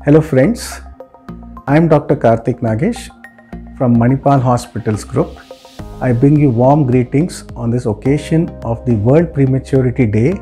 Hello friends, I am Dr. Karthik Nagesh from Manipal Hospitals Group. I bring you warm greetings on this occasion of the World Prematurity Day.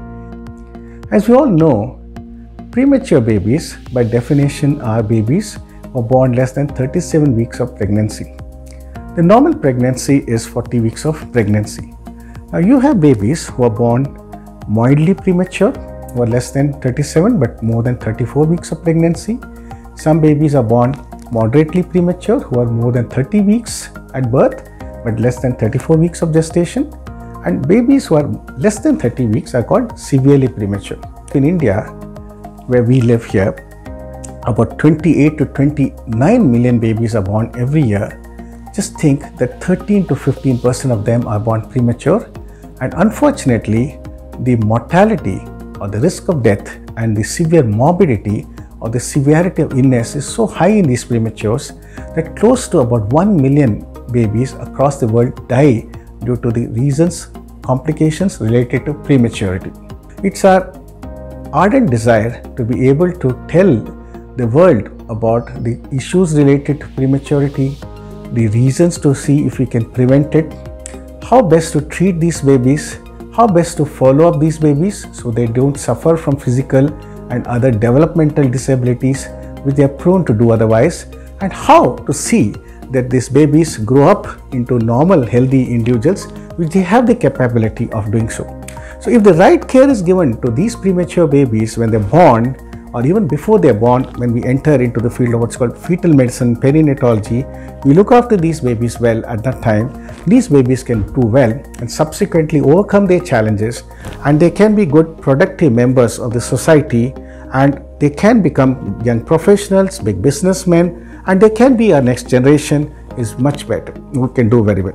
As we all know, premature babies by definition are babies who are born less than 37 weeks of pregnancy. The normal pregnancy is 40 weeks of pregnancy. Now you have babies who are born mildly premature, who are less than 37 but more than 34 weeks of pregnancy. Some babies are born moderately premature who are more than 30 weeks at birth but less than 34 weeks of gestation, and babies who are less than 30 weeks are called severely premature. In India, where we live here, about 28 to 29 million babies are born every year. Just think that 13 to 15% of them are born premature, and unfortunately the mortality or the risk of death and the severe morbidity or the severity of illness is so high in these prematures that close to about 1 million babies across the world die due to the reasons, complications related to prematurity. It's our ardent desire to be able to tell the world about the issues related to prematurity, the reasons to see if we can prevent it, how best to treat these babies, how best to follow up these babies so they don't suffer from physical and other developmental disabilities which they are prone to do otherwise, and how to see that these babies grow up into normal healthy individuals which they have the capability of doing so. So if the right care is given to these premature babies when they're born, or even before they're born, when we enter into the field of what's called fetal medicine, perinatology, we look after these babies well at that time, these babies can do well and subsequently overcome their challenges, and they can be good productive members of the society, and they can become young professionals, big businessmen, and they can be our next generation is much better, who can do very well.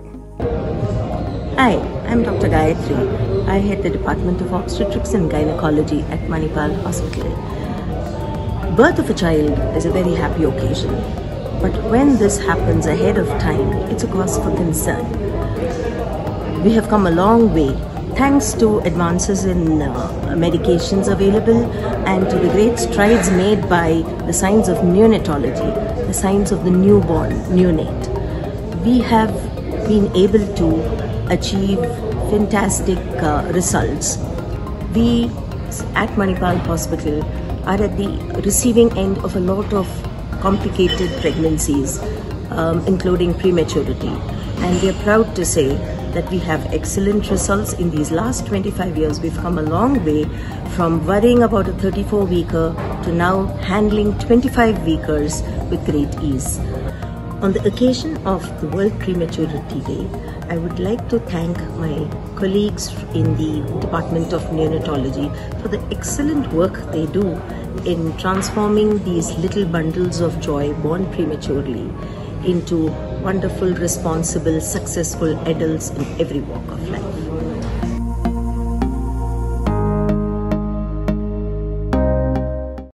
Hi, I'm Dr. Gayatri. I head the Department of Obstetrics and Gynecology at Manipal Hospital. Birth of a child is a very happy occasion, but when this happens ahead of time, it's a cause for concern. We have come a long way thanks to advances in medications available and to the great strides made by the science of neonatology, the science of the newborn, neonate. We have been able to achieve fantastic results. We at Manipal Hospital are at the receiving end of a lot of complicated pregnancies, including prematurity. And we are proud to say that we have excellent results. In these last 25 years, we've come a long way from worrying about a 34-weeker to now handling 25-weekers with great ease. On the occasion of the World Prematurity Day, I would like to thank my colleagues in the Department of Neonatology for the excellent work they do in transforming these little bundles of joy born prematurely into wonderful, responsible, successful adults in every walk of life.